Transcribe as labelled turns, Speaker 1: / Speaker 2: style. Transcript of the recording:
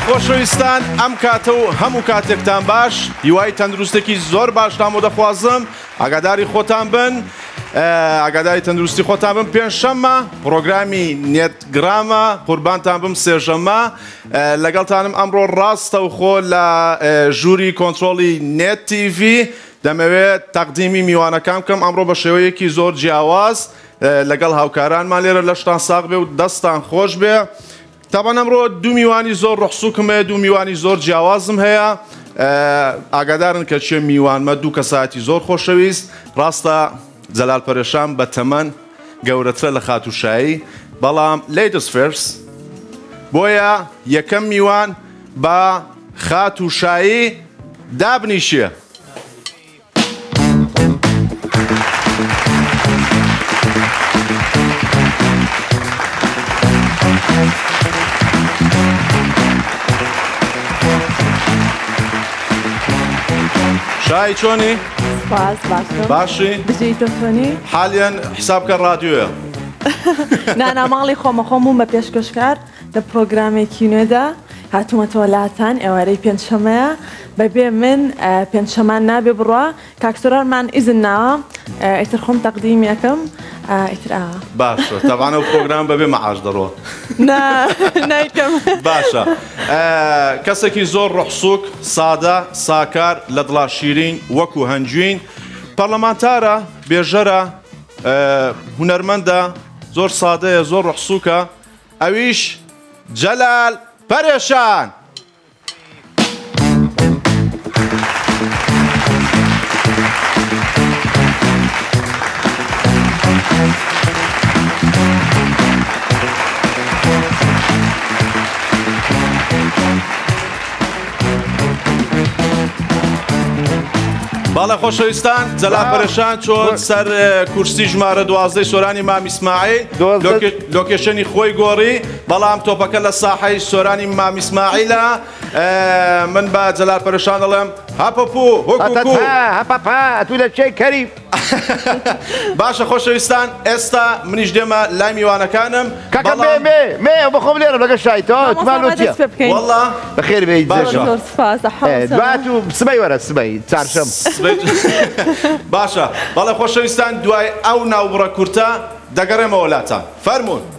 Speaker 1: خۆشەویستان ئەم کاتە و هەموو کاتێکتان باش هیوای تەندروستێکی زۆر باشتان بۆ دەخوازم ئاگاداری خۆتان بن ئاگاداری تەندروستی خۆتان بن پێنجشەممە پرۆگرامی نێتگرامە قوربانتان بم سێژەممە لەگەڵتانم ئەمڕۆ ڕاستە و خۆ لە ژووری کۆنتترۆلی نێت تیV دەمەوێت تەقدیمی میوانەکان بکەم ئەمڕۆ بە شێوەیەکی زۆر جیاواز لەگەڵ هاوکارانمان لێرە لەشتان ساغ بێ و دەستان خۆش بێ تابان ئەمڕۆ دوو میوانی زۆر ڕەخسووکم هەیە دوو میوانی زۆر جیاوازم هەیە ئاگادارن کە چێ میوانمە دوو کەسایەتی زۆر خۆشەویست ڕاستە جەلال پەرێشان بە تەمەن گەورەترە لە خاتوشایی بەڵام ladies first بۆیە یەکەم میوان بە خاتوشایی دابنیشێ شای چۆنی؟ باشی؟
Speaker 2: بژیتە چۆنی؟
Speaker 1: حالیان حسابکە ڕادیۆیە
Speaker 2: نانا ماڵی خۆمە خۆمون بە پێشکەشکار لە پرۆگرامێکی نوێدا هاتوومەتەوە لاتان ئێوارەی پێنجشەمەیە بەبێ من پێنجشەمان نابێ بڕوا کاکسۆرانمان ئیزن ناوە ئیتر خۆم تەقدیمی یەکەم ئیتر ئاوە
Speaker 1: باشە تاوانە پرۆگرام بەبێ مەعاش دەڕۆ
Speaker 2: نایکەم
Speaker 1: باشە کەسێکی زۆر ڕەخسووک سادە ساکار لە دڵا شیرین وەکو هەنجوین پەرلەمانتارە بێژەرە هونەرمەندە زۆر سادەیە زۆر ڕەخسووکە ئەویش جەلال پەرێشان باڵە خۆشەویستان جەلال پەرێشان چۆن سەر کورسی ژمارە 12 سۆرانی مام ئیسماعیل لۆکێشنی خۆی گۆڕی بەڵام تۆپەکە لە ساحەی سۆرانی مام ئیسماعیلە من بە جەلال پەرێشان دەڵێم هەپەپوو هۆکوکو
Speaker 3: ئەتوو لە چێ کەریب
Speaker 1: باشە خۆشەویستان ئێستا منیش دێمە لای میوانەکانم
Speaker 3: مێ بەخۆم لێرە لەگە شایتەوە توانوتیە
Speaker 1: وەڵڵا
Speaker 3: بەخێر بێیت دوات و سبەی وەرە سبەی چارشەم
Speaker 1: باشە بەڵێ خۆشەویستان دوای ئەو ناوبڕە کورتە دەگەڕێمەوە لاتان فەرموون